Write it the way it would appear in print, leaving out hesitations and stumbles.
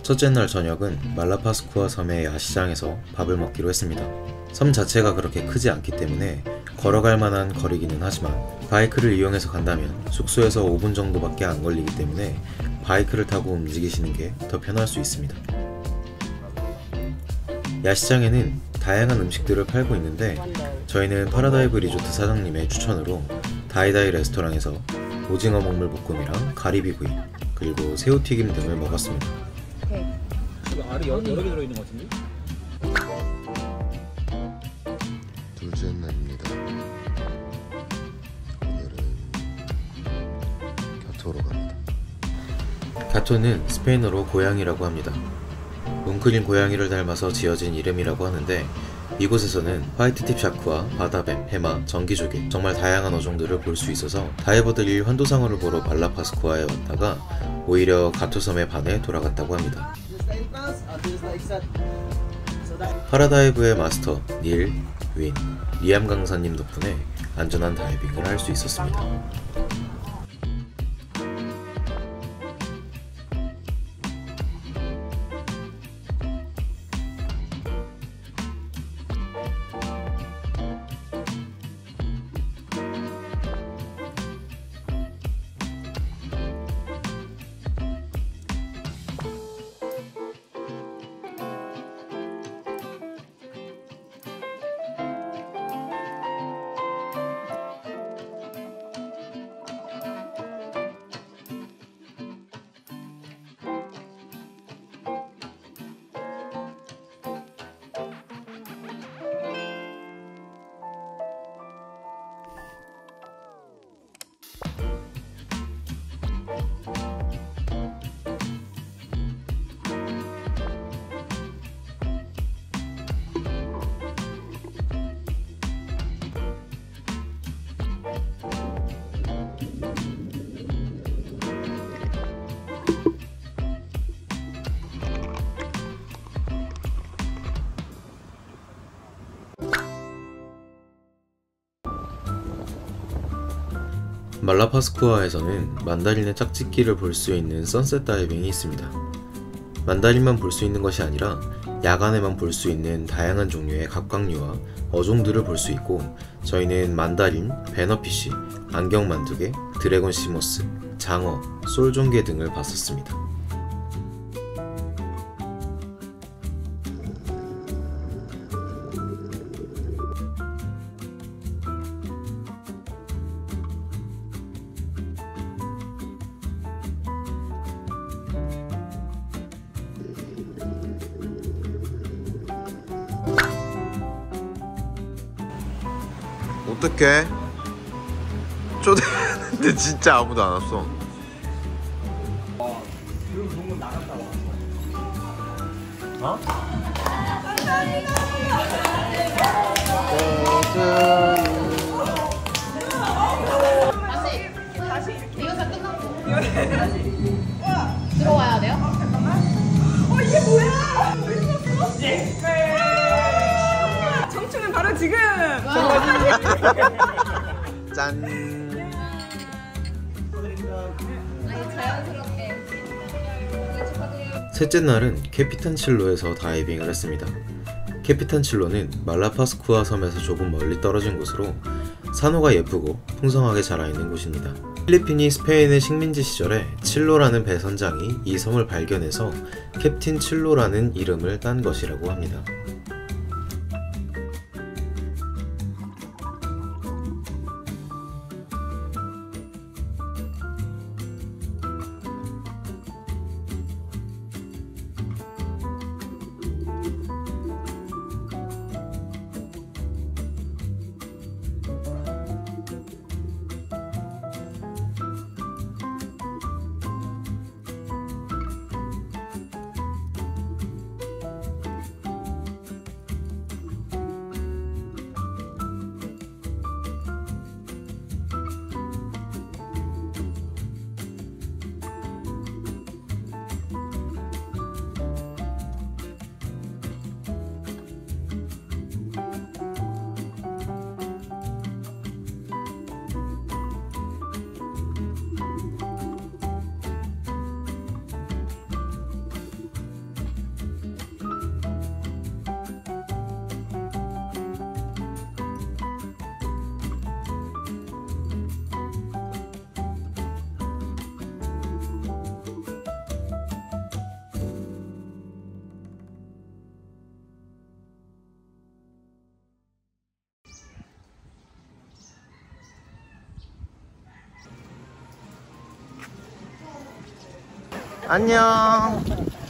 첫째 날 저녁은 말라파스쿠아 섬의 야시장에서 밥을 먹기로 했습니다. 섬 자체가 그렇게 크지 않기 때문에 걸어갈 만한 거리기는 하지만 바이크를 이용해서 간다면 숙소에서 5분 정도밖에 안 걸리기 때문에 바이크를 타고 움직이시는 게 더 편할 수 있습니다. 야시장에는 다양한 음식들을 팔고 있는데 저희는 파라다이브 리조트 사장님의 추천으로 다이다이 레스토랑에서 오징어 먹물 볶음이랑 가리비구이 그리고 새우튀김 등을 먹었습니다. 지금 알이 여러 개 들어있는 것 같은데? 둘째 날입니다. 오늘은 갸토로 갑니다. 갸토는 스페인어로 고양이라고 합니다. 웅크린 고양이를 닮아서 지어진 이름이라고 하는데 이곳에서는 화이트팁 샤크와 바다뱀, 해마, 전기조개 정말 다양한 어종들을 볼 수 있어서 다이버들이 환도상어를 보러 말라파스쿠아에 왔다가 오히려 갸토섬에 반해 돌아갔다고 합니다. 파라다이브의 마스터 닐, 윈, 리암 강사님 덕분에 안전한 다이빙을 할 수 있었습니다. 말라파스쿠아에서는 만다린의 짝짓기를 볼 수 있는 선셋 다이빙이 있습니다. 만다린만 볼 수 있는 것이 아니라 야간에만 볼 수 있는 다양한 종류의 갑각류와 어종들을 볼 수 있고 저희는 만다린, 배너피쉬, 안경만두개, 드래곤 시모스, 장어, 솔종개 등을 봤었습니다. 어떡해? 초대했는데 진짜 아무도 안 왔어. 어? 다시 리허설 끝났고 들어와야 돼요? 이게 뭐야? 청춘은 바로 지금! 짠. 자연스럽게. 셋째 날은 캐피탄칠로에서 다이빙을 했습니다. 캐피탄칠로는 말라파스쿠아 섬에서 조금 멀리 떨어진 곳으로 산호가 예쁘고 풍성하게 자라있는 곳입니다. 필리핀이 스페인의 식민지 시절에 칠로라는 배 선장이 이 섬을 발견해서 캡틴 칠로라는 이름을 딴 것이라고 합니다. 안녕.